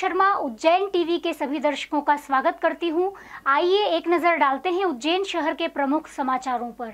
Sharma Ujjain TV के सभी दर्शकों का स्वागत करती हूं। आइए एक नजर डालते हैं उज्जैन शहर के प्रमुख समाचारों पर।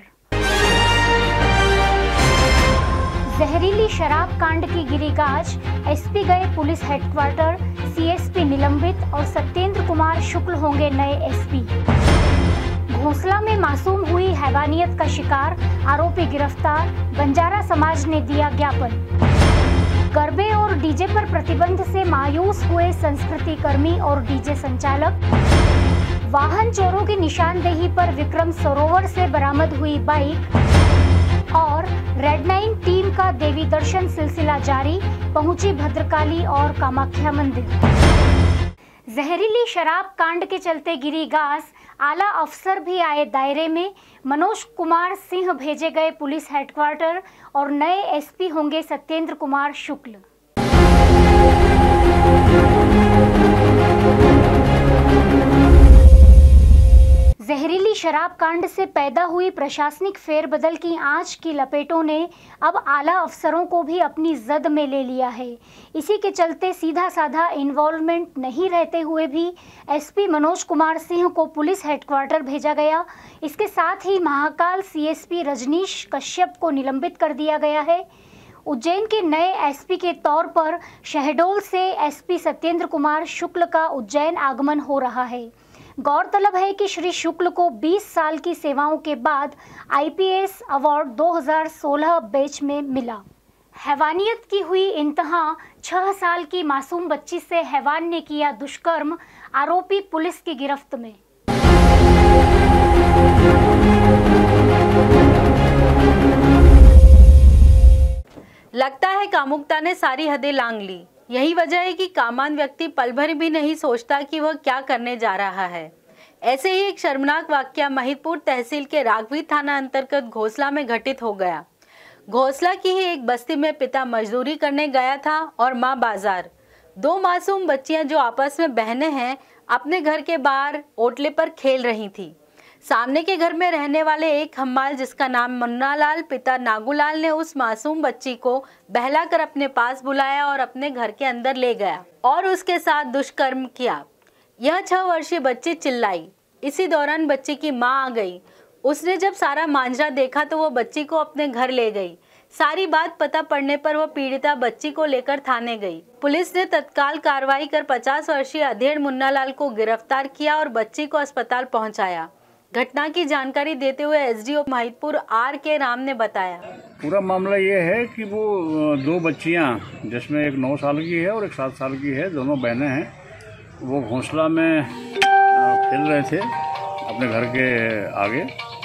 जहरीली शराब कांड की गिरी गाज, एसपी गए पुलिस हेडक्वार्टर, सीएसपी निलंबित और सत्येंद्र कुमार शुक्ल होंगे नए एसपी। घोंसला में मासूम हुई हैवानियत का शिकार, आरोपी गिरफ्तार, बंजारा समाज ने दिया ज्ञापन। गरबे और डीजे पर प्रतिबंध से मायूस हुए संस्कृति कर्मी और डीजे संचालक। वाहन चोरों की निशानदेही पर विक्रम सरोवर से बरामद हुई बाइक। और रेड 9 टीम का देवी दर्शन सिलसिला जारी, पहुंची भद्रकाली और कामाख्या मंदिर। जहरीली शराब कांड के चलते गिरी गाज, आला अफसर भी आए दायरे में। मनोज कुमार सिंह भेजे गए पुलिस हेडक्वार्टर और नए एसपी होंगे सत्येंद्र कुमार शुक्ल। जहरीली शराब कांड से पैदा हुई प्रशासनिक फेरबदल की आंच की लपेटों ने अब आला अफसरों को भी अपनी जद में ले लिया है। इसी के चलते सीधा साधा इन्वॉल्वमेंट नहीं रहते हुए भी एसपी मनोज कुमार सिंह को पुलिस हेडक्वार्टर भेजा गया। इसके साथ ही महाकाल सीएसपी रजनीश कश्यप को निलंबित कर दिया गया है। उज्जैन के नए एसपी के तौर पर शहडोल से एसपी सत्येंद्र कुमार शुक्ल का उज्जैन आगमन हो रहा है। गौरतलब है कि श्री शुक्ल को 20 साल की सेवाओं के बाद आईपीएस अवार्ड 2016 बैच में मिला। हैवानियत की हुई इंतहा, 6 साल की मासूम बच्ची से हैवान ने किया दुष्कर्म, आरोपी पुलिस की गिरफ्त में। लगता है कामुकता ने सारी हदें लांघ ली। यही वजह है कि कामान व्यक्ति पल भर भी नहीं सोचता कि वह क्या करने जा रहा है। ऐसे ही एक शर्मनाक वाकया महिदपुर तहसील के राघवी थाना अंतर्गत घोंसला में घटित हो गया। घोंसला की ही एक बस्ती में पिता मजदूरी करने गया था और मां बाजार। 2 मासूम बच्चियां जो आपस में बहनें हैं, अपने घर के बाहर ओटले पर खेल रही थी। सामने के घर में रहने वाले एक हम्माल जिसका नाम मुन्नालाल पिता नागूलाल ने उस मासूम बच्ची को बहलाकर अपने पास बुलाया और अपने घर के अंदर ले गया और उसके साथ दुष्कर्म किया। यह 6 वर्षीय बच्ची चिल्लाई। इसी दौरान बच्ची की मां आ गई। उसने जब सारा मांजरा देखा तो वो बच्ची को अपने घर ले गई। सारी बात पता पड़ने पर वह पीड़िता बच्ची को लेकर थाने गई। पुलिस ने तत्काल कार्रवाई कर 50 वर्षीय अधेड़ मुन्नालाल को गिरफ्तार किया और बच्ची को अस्पताल पहुंचाया। घटना की जानकारी देते हुए एसडीओ महिदपुर आर.के. राम ने बताया, पूरा मामला ये है कि वो 2 बच्चियां, जिसमें एक 9 साल की है और एक 7 साल की है, दोनों बहनें हैं, वो घोंसला में खेल रहे थे अपने घर के आगे।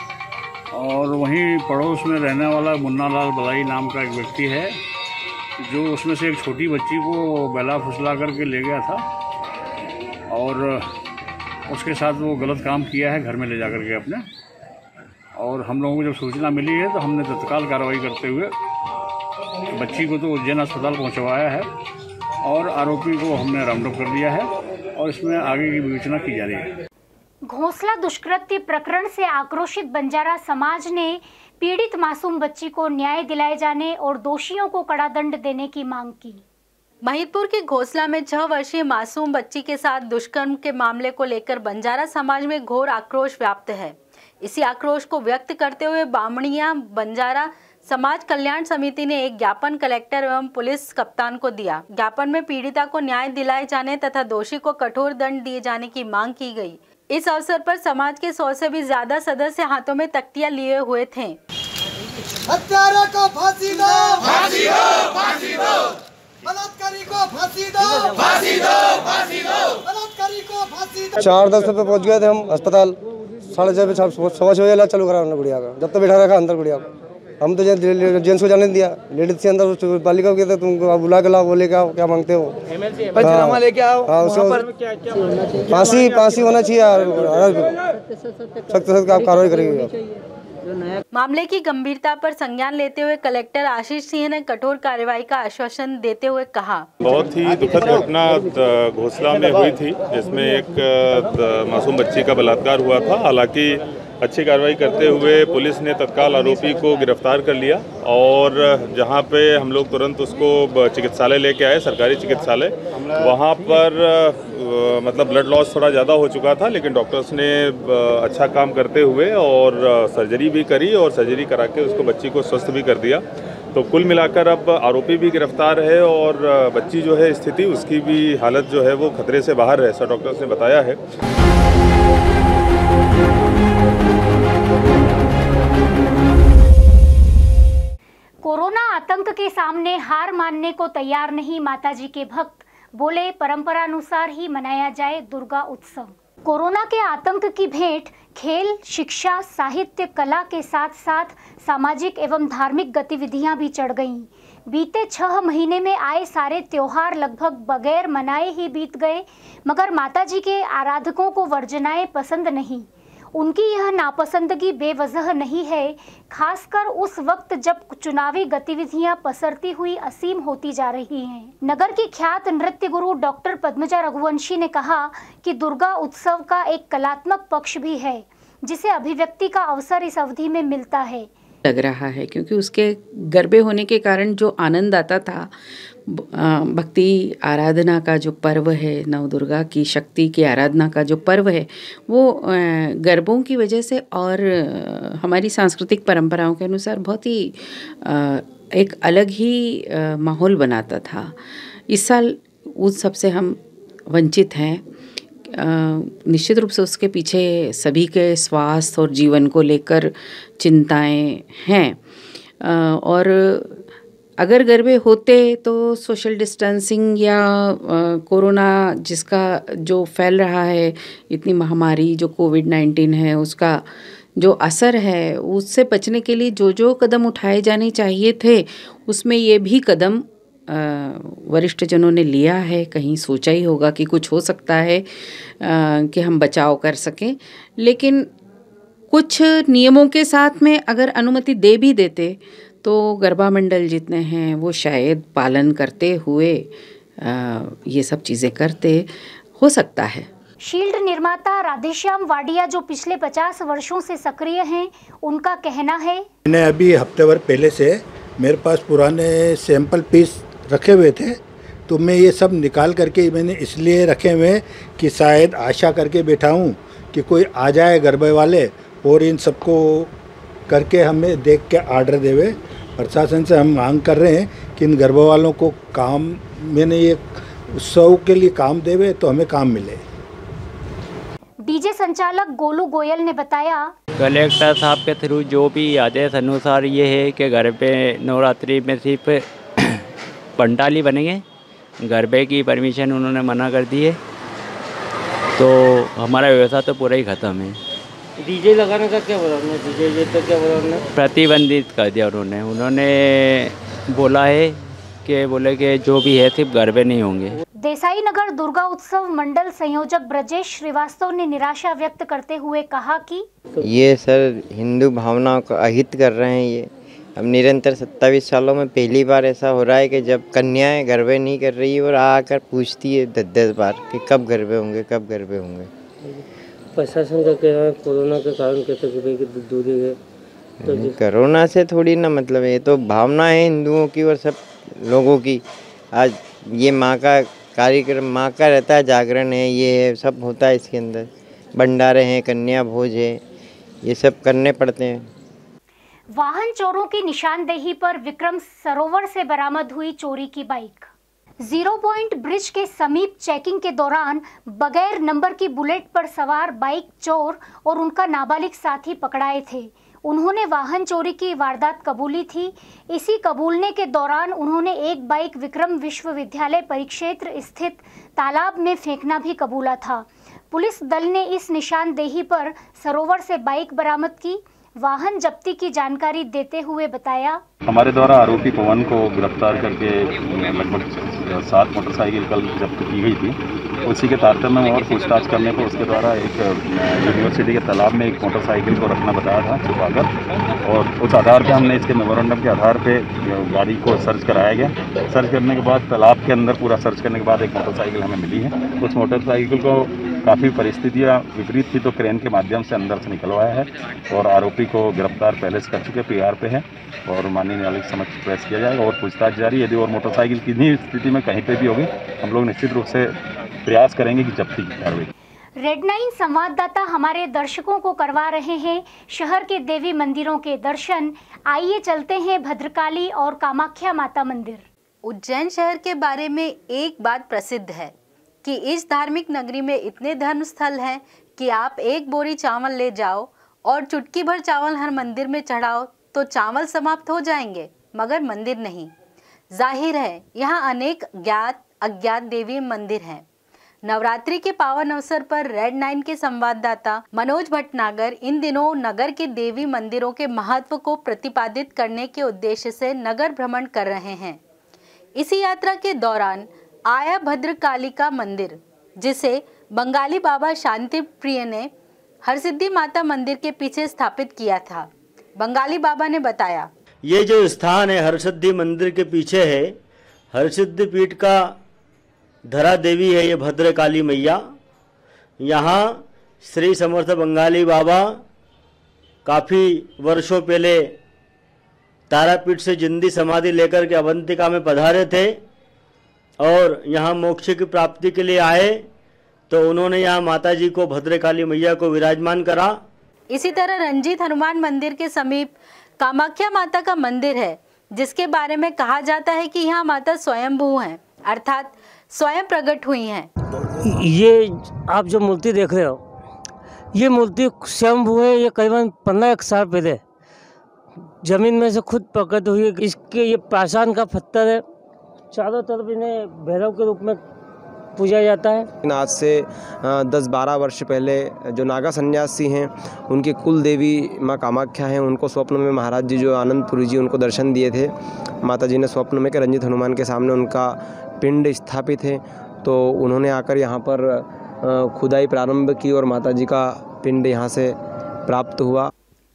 और वहीं पड़ोस में रहने वाला मुन्नालाल बलाई नाम का एक व्यक्ति है, जो उसमें से एक छोटी बच्ची को बहला फुसला करके ले गया था और उसके साथ वो गलत काम किया है घर में ले जाकर के अपने। और हम लोगों को जब सूचना मिली है तो हमने तत्काल कार्रवाई करते हुए बच्ची को तो उज्जैन अस्पताल पहुंचवाया है और आरोपी को हमने राउंड अप कर दिया है और इसमें आगे की विवेचना की जा रही है। घोंसला दुष्कृत्य प्रकरण से आक्रोशित बंजारा समाज ने पीड़ित मासूम बच्ची को न्याय दिलाए जाने और दोषियों को कड़ा दंड देने की मांग की। महिदपुर के घोंसला में 6 वर्षीय मासूम बच्ची के साथ दुष्कर्म के मामले को लेकर बंजारा समाज में घोर आक्रोश व्याप्त है। इसी आक्रोश को व्यक्त करते हुए बामणिया बंजारा समाज कल्याण समिति ने एक ज्ञापन कलेक्टर एवं पुलिस कप्तान को दिया। ज्ञापन में पीड़िता को न्याय दिलाए जाने तथा दोषी को कठोर दंड दिए जाने की मांग की गई। इस अवसर पर समाज के 100 से भी ज्यादा सदस्य हाथों में तख्तियां लिए हुए थे। हत्यारा को फांसी दो, फांसी दो, फांसी दो। बलात्कारी को फांसी दो, फांसी दो, फांसी दो। बलात्कारी को फांसी दो। 4:10 पे पहुंच गए थे हम अस्पताल। 6:30 सवा 6 बजे चालू करा हमने गुड़िया का। जब तक बैठा रखा अंदर गुड़िया को, हम तो जेंट्स को जाने दिया। लेडीज से अंदर बालिका को कहते तुमको बुला के लाओ, वो लेके आओ, क्या मांगते हो? पंचनामा लेके आओ। फांसी होना चाहिए, सख्त सख्त कार्रवाई करेंगे। मामले की गंभीरता पर संज्ञान लेते हुए कलेक्टर आशीष सिंह ने कठोर कार्रवाई का आश्वासन देते हुए कहा, बहुत ही दुखद घटना घोंसला में हुई थी, जिसमें एक मासूम बच्ची का बलात्कार हुआ था। हालांकि अच्छी कार्रवाई करते हुए पुलिस ने तत्काल आरोपी को गिरफ्तार कर लिया और जहां पे हम लोग तुरंत उसको चिकित्सालय लेके आए, सरकारी चिकित्सालय। वहां पर मतलब ब्लड लॉस थोड़ा ज़्यादा हो चुका था, लेकिन डॉक्टर्स ने अच्छा काम करते हुए और सर्जरी भी करी और सर्जरी करा के उसको बच्ची को स्वस्थ भी कर दिया। तो कुल मिलाकर अब आरोपी भी गिरफ्तार है और बच्ची जो है स्थिति उसकी भी हालत जो है वो खतरे से बाहर है, ऐसा डॉक्टर्स ने बताया है। कोरोना आतंक के सामने हार मानने को तैयार नहीं माताजी के भक्त, बोले परंपरानुसार ही मनाया जाए दुर्गा उत्सव। कोरोना के आतंक की भेंट खेल, शिक्षा, साहित्य, कला के साथ साथ सामाजिक एवं धार्मिक गतिविधियां भी चढ़ गईं। बीते 6 महीने में आए सारे त्योहार लगभग बगैर मनाए ही बीत गए, मगर माताजी के आराधकों को वर्जनाएं पसंद नहीं। उनकी यह नापसंदगी बेवजह नहीं है, खासकर उस वक्त जब चुनावी गतिविधियां पसरती हुई असीम होती जा रही हैं। नगर की ख्यात नृत्य गुरु डॉक्टर पद्मजा रघुवंशी ने कहा कि दुर्गा उत्सव का एक कलात्मक पक्ष भी है, जिसे अभिव्यक्ति का अवसर इस अवधि में मिलता है। लग रहा है क्योंकि उसके गरबे होने के कारण जो आनंद आता था, भक्ति आराधना का जो पर्व है, नवदुर्गा की शक्ति की आराधना का जो पर्व है, वो गरबों की वजह से और हमारी सांस्कृतिक परंपराओं के अनुसार बहुत ही एक अलग ही माहौल बनाता था। इस साल उस सबसे हम वंचित हैं। निश्चित रूप से उसके पीछे सभी के स्वास्थ्य और जीवन को लेकर चिंताएं हैं और अगर गरबे होते तो सोशल डिस्टेंसिंग या कोरोना जिसका जो फैल रहा है, इतनी महामारी जो कोविड-19 है, उसका जो असर है, उससे बचने के लिए जो जो कदम उठाए जाने चाहिए थे, उसमें ये भी कदम वरिष्ठ जनों ने लिया है। कहीं सोचा ही होगा कि कुछ हो सकता है कि हम बचाव कर सकें, लेकिन कुछ नियमों के साथ में अगर अनुमति दे भी देते तो गरबा मंडल जितने हैं वो शायद पालन करते हुए ये सब चीज़ें करते, हो सकता है। शील्ड निर्माता राधेश्याम वाडिया जो पिछले 50 वर्षों से सक्रिय हैं, उनका कहना है, मैंने अभी हफ्ते भर पहले से मेरे पास पुराने सैंपल पीस रखे हुए थे, तो मैं ये सब निकाल करके मैंने इसलिए रखे हुए कि शायद आशा करके बैठा हूँ कि कोई आ जाए गरबे वाले और इन सबको करके हमें देख के आर्डर देवे। प्रशासन से हम मांग कर रहे हैं कि इन गरबा वालों को काम, मैंने ये उत्सव के लिए काम देवे तो हमें काम मिले। डीजे संचालक गोलू गोयल ने बताया, कलेक्टर साहब के थ्रू जो भी आदेश अनुसार ये है कि गरबे नवरात्रि में सिर्फ पंडाल ही बनेंगे, गरबे की परमिशन उन्होंने मना कर दी है, तो हमारा व्यवस्था तो पूरा ही ख़त्म है। डीजे लगाने का क्या बोला उन्होंने? डीजे तो क्या बोला उन्होंने? प्रतिबंधित कर दिया उन्होंने बोला है कि बोले कि जो भी है सिर्फ गरबे नहीं होंगे। देसाई नगर दुर्गा उत्सव मंडल संयोजक ब्रजेश श्रीवास्तव ने निराशा व्यक्त करते हुए कहा कि ये सर हिंदू भावनाओं का अहित कर रहे हैं। ये अब निरंतर 27 सालों में पहली बार ऐसा हो रहा है कि जब कन्याएं गरबे नहीं कर रही और आकर पूछती है 10-10 बार कि कब गरबे होंगे, कब गरबे होंगे। प्रशासन का कहना है कोरोना के कारण कहते कि दूरी है, तो कोरोना से थोड़ी ना मतलब है, ये तो भावना है हिंदुओं की और सब लोगों की। आज ये माँ का कार्यक्रम, माँ का रहता है, जागरण है, ये है, सब होता है इसके अंदर, भंडारे हैं, कन्या भोज है, ये सब करने पड़ते हैं। वाहन चोरों की निशानदेही पर विक्रम सरोवर से बरामद हुई चोरी की बाइक। 0 पॉइंट ब्रिज के समीप चेकिंग के दौरान बगैर नंबर की बुलेट पर सवार बाइक चोर और उनका नाबालिग साथी पकड़ाए थे। उन्होंने वाहन चोरी की वारदात कबूली थी। इसी कबूलने के दौरान उन्होंने एक बाइक विक्रम विश्वविद्यालय परिक्षेत्र स्थित तालाब में फेंकना भी कबूला था। पुलिस दल ने इस निशानदेही पर सरोवर से बाइक बरामद की। वाहन जब्ती की जानकारी देते हुए बताया, हमारे द्वारा आरोपी पवन को गिरफ्तार करके लगभग 7 मोटरसाइकिल कल जब्त की गई थी। उसी के तारतम्य में और पूछताछ करने को उसके द्वारा एक यूनिवर्सिटी के तालाब में एक मोटरसाइकिल को रखना बताया था छुपाकर, और उस आधार पे हमने इसके मेमोरेंडम के आधार पे गाड़ी को सर्च कराया गया। सर्च करने के बाद तालाब के अंदर पूरा सर्च करने के बाद एक मोटरसाइकिल हमें मिली है। उस मोटरसाइकिल को काफ़ी परिस्थितियाँ विपरीत थी तो क्रेन के माध्यम से अंदर से निकलवाया है और आरोपी को गिरफ्तार पहले से कर चुके, पीआर पे है और माननीय न्यायालय के समक्ष पेश किया जाएगा और पूछताछ जारी। यदि और मोटरसाइकिल किसी स्थिति में कहीं पे भी होगी हम लोग निश्चित रूप से प्रयास करेंगे कि जब्ती की कार्रवाई। रेड 9 संवाददाता हमारे दर्शकों को करवा रहे हैं शहर के देवी मंदिरों के दर्शन। आइए चलते हैं भद्रकाली और कामाख्या माता मंदिर। उज्जैन शहर के बारे में एक बात प्रसिद्ध है कि इस धार्मिक नगरी में इतने धर्म स्थल हैं कि आप एक बोरी चावल ले जाओ और चुटकी भर चावल हर मंदिर में चढ़ाओ तो चावल समाप्त हो जाएंगे, मगर मंदिर नहीं। जाहिर है यहाँ अनेक ज्ञात अज्ञात देवी मंदिर हैं। नवरात्रि के पावन अवसर पर रेड 9 के संवाददाता मनोज भटनागर इन दिनों नगर के देवी मंदिरों के महत्व को प्रतिपादित करने के उद्देश्य से नगर भ्रमण कर रहे हैं। इसी यात्रा के दौरान आया भद्रकालिका मंदिर, जिसे बंगाली बाबा शांति प्रिय ने हरसिद्धि माता मंदिर के पीछे स्थापित किया था। बंगाली बाबा ने बताया, ये जो स्थान है हरसिद्धि मंदिर के पीछे है, हरसिद्धि पीठ का धरा देवी है ये भद्रकाली मैया। यहाँ श्री समर्थ बंगाली बाबा काफ़ी वर्षों पहले तारापीठ से जिंदी समाधि लेकर के अवंतिका में पधारे थे और यहाँ मोक्ष की प्राप्ति के लिए आए तो उन्होंने यहाँ माताजी को भद्रकाली मैया को विराजमान करा। इसी तरह रंजीत हनुमान मंदिर के समीप कामाख्या माता का मंदिर है, जिसके बारे में कहा जाता है कि यहाँ माता स्वयंभू हैं, अर्थात स्वयं प्रकट हुई हैं। ये आप जो मूर्ति देख रहे हो, ये मूर्ति स्वयंभू है। ये करीबन 15 साल पहले जमीन में से खुद प्रकट हुई है। इसके ये पाषाण का पत्थर है, चारों तरफ इन्हें भैरव के रूप में पूजा जाता है। आज से 10-12 वर्ष पहले जो नागा सन्यासी हैं उनकी कुल देवी माँ कामाख्या हैं, उनको स्वप्न में महाराज जी जो आनंदपुरी जी उनको दर्शन दिए थे। माता जी ने स्वप्न में कि रंजीत हनुमान के सामने उनका पिंड स्थापित है, तो उन्होंने आकर यहाँ पर खुदाई प्रारंभ की और माता जी का पिंड यहाँ से प्राप्त हुआ।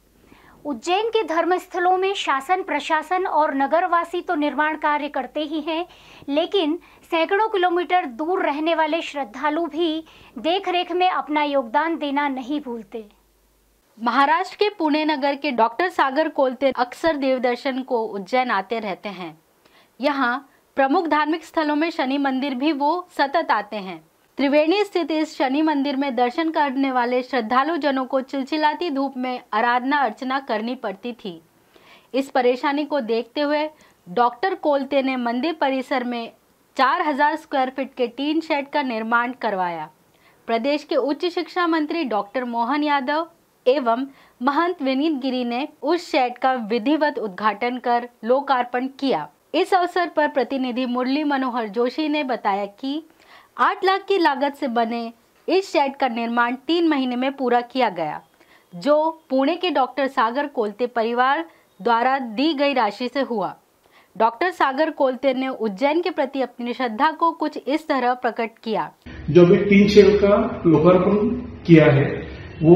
उज्जैन के धर्म स्थलों में शासन प्रशासन और नगरवासी तो निर्माण कार्य करते ही हैं, लेकिन सैकड़ों किलोमीटर दूर रहने वाले श्रद्धालु भी देखरेख में अपना योगदान देना नहीं भूलते। महाराष्ट्र के पुणे नगर के डॉक्टर सागर कोलते अक्सर देवदर्शन को उज्जैन आते रहते हैं। यहाँ प्रमुख धार्मिक स्थलों में शनि मंदिर भी वो सतत आते हैं। त्रिवेणी स्थित इस शनि मंदिर में दर्शन करने वाले श्रद्धालु जनों को चिलचिलाती धूप में आराधना अर्चना करनी पड़ती थी। इस परेशानी को देखते हुए डॉक्टर कोलते ने मंदिर परिसर में 4000 स्क्वायर फीट के टीन शेड का निर्माण करवाया। प्रदेश के उच्च शिक्षा मंत्री डॉक्टर मोहन यादव एवं महंत विनीत गिरी ने उस शेड का विधिवत उद्घाटन कर लोकार्पण किया। इस अवसर पर प्रतिनिधि मुरली मनोहर जोशी ने बताया कि 8 लाख की लागत से बने इस शेड का निर्माण 3 महीने में पूरा किया गया, जो पुणे के डॉक्टर सागर कोलते परिवार द्वारा दी गई राशि से हुआ। डॉक्टर सागर कोलते ने उज्जैन के प्रति अपनी श्रद्धा को कुछ इस तरह प्रकट किया। जो भी टीन शेड का लोकार्पण किया है वो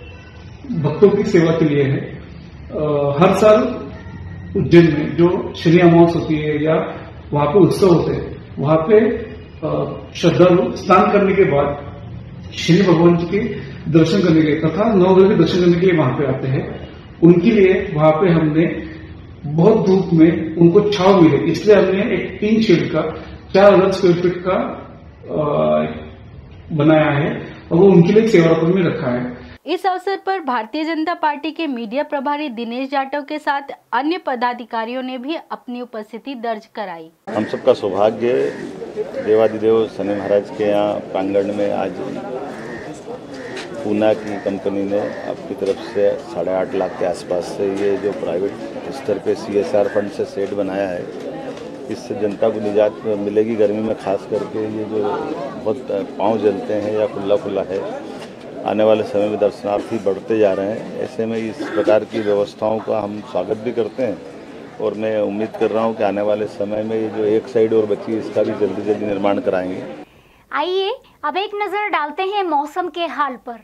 भक्तों की सेवा के लिए है। हर साल उज्जैन में जो शनि अमावस्या होती है या वहाँ पे उत्सव होते हैं, वहाँ पे श्रद्धालु स्नान करने के बाद शनि भगवान जी के दर्शन करने के लिए तथा नवग्रह के दर्शन करने के लिए वहां पे आते हैं। उनके लिए वहां पे हमने बहुत धूप में उनको छाव मिले, इसलिए हमने एक टीन शेड का 4000 स्क्वायर फीट का बनाया है और वो उनके लिए सेवा में रखा है। इस अवसर पर भारतीय जनता पार्टी के मीडिया प्रभारी दिनेश जाटव के साथ अन्य पदाधिकारियों ने भी अपनी उपस्थिति दर्ज कराई। हम सबका सौभाग्य देवादिदेव शनि महाराज के यहाँ प्रांगण में आज पूना की कंपनी ने अपनी तरफ से 8.5 लाख के आसपास से ये जो प्राइवेट स्तर पे CSR फंड से शेड बनाया है, इससे जनता को निजात मिलेगी। गर्मी में खास करके ये जो बहुत पाँव जलते हैं या खुला है, आने वाले समय में दर्शनार्थी बढ़ते जा रहे हैं। ऐसे में इस प्रकार की व्यवस्थाओं का हम स्वागत भी करते हैं और मैं उम्मीद कर रहा हूं कि आने वाले समय में ये जो एक साइड और बची है इसका भी जल्दी निर्माण कराएंगे। आइए अब एक नजर डालते हैं मौसम के हाल पर।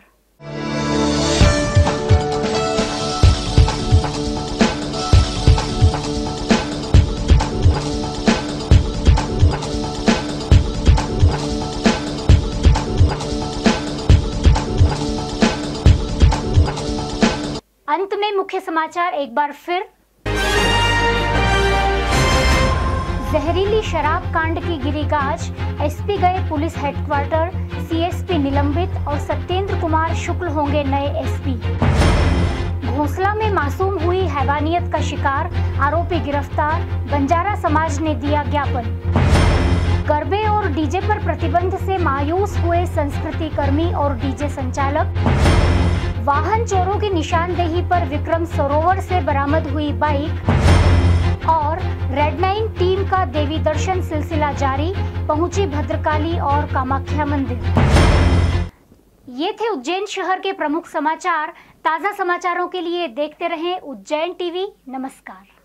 अंत में मुख्य समाचार एक बार फिर। जहरीली शराब कांड की गिरी गाज, एसपी गए पुलिस हेडक्वार्टर, सीएसपी निलंबित और सत्येंद्र कुमार शुक्ल होंगे नए एसपी। घोंसला में मासूम हुई हैवानियत का शिकार, आरोपी गिरफ्तार, बंजारा समाज ने दिया ज्ञापन। गरबे और डीजे पर प्रतिबंध से मायूस हुए संस्कृति कर्मी और डीजे संचालक। वाहन चोरों की निशानदेही पर विक्रम सरोवर से बरामद हुई बाइक। और रेड 9 टीम का देवी दर्शन सिलसिला जारी, पहुंची भद्रकाली और कामाख्या मंदिर। ये थे उज्जैन शहर के प्रमुख समाचार। ताजा समाचारों के लिए देखते रहें उज्जैन टीवी। नमस्कार।